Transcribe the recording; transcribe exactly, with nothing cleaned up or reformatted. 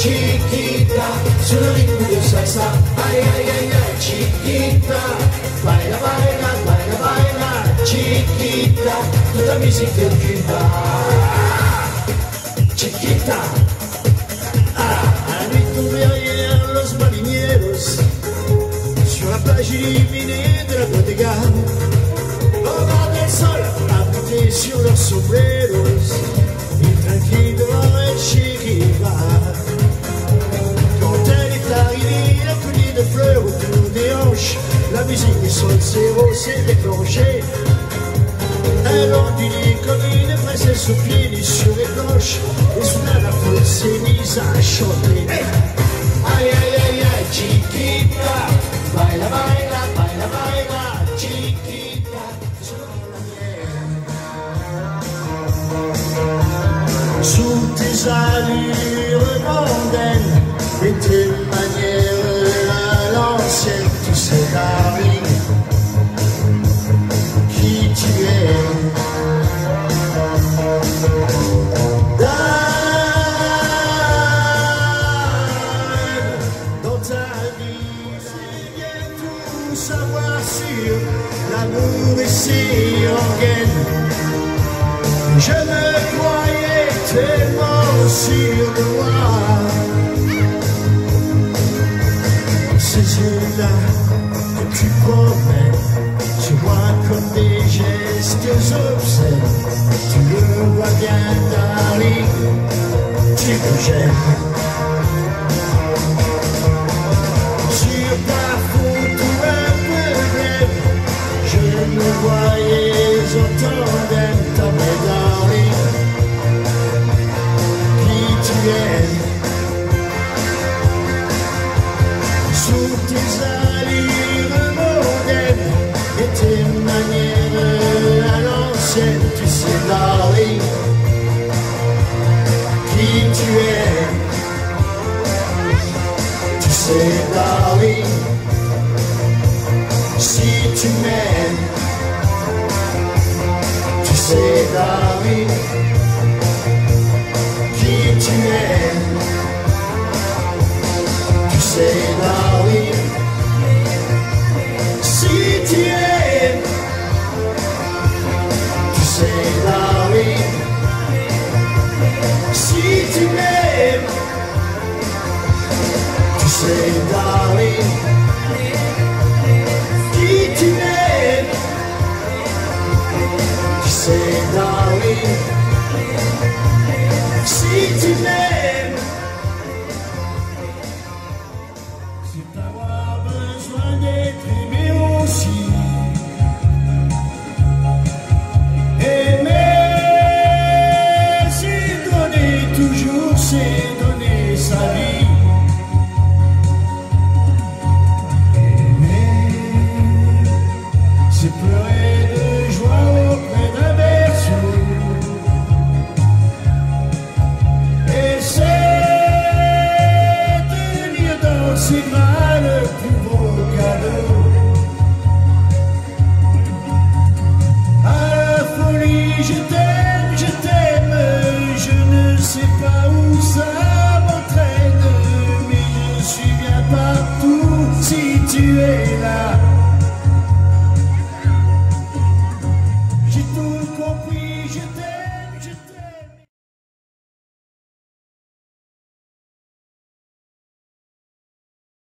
Chiquita, sul ritmo di salsa, ai ai ai ai, chiquita, baila, baila, baila, baila, chiquita, tutta musica che va. Chiquita, ah, al ritmo derrière los marineros, sur la plage illuminée de la bodega, au bord del sol, apputés sur leurs sombreros, ils tranquilles devant el chiquita. De fleurs autour des hanches, la musique du sol zéro s'est déclenchée. Elle ondulait comme une princesse au pied nue sur les planches, et soudain la foule s'est mise à chanter. Hey! Aïe aïe aïe aïe, chiquita, baila baila, baila baila, chiquita, sur la mer. Sous tes allures mondaines et tes manières tu sais, darling, qui tu es. Donne dans ta vie, c'est bien tout savoir sur l'amour et ses organes. Je me croyais tellement sûr de moi. Ces yeux-là que tu promènes, tu vois comme des gestes obscènes. Tu le vois bien, darling, tu me gênes. Sur ta photo un peu blême, je me voyais en tandem, t'en es darling, qui tu es. Sous tes allures mondaines et tes manières à l'ancienne, tu sais, darling, qui tu es. Tu sais, darling, si tu m'aimes. Tu sais, darling, qui tu es. Tu sais, darling, si tu aimes. Tu sais, darling, si tu m'aimes. Tu sais, darling, qui tu m'aimes. Tu sais, darling, si tu m'aimes.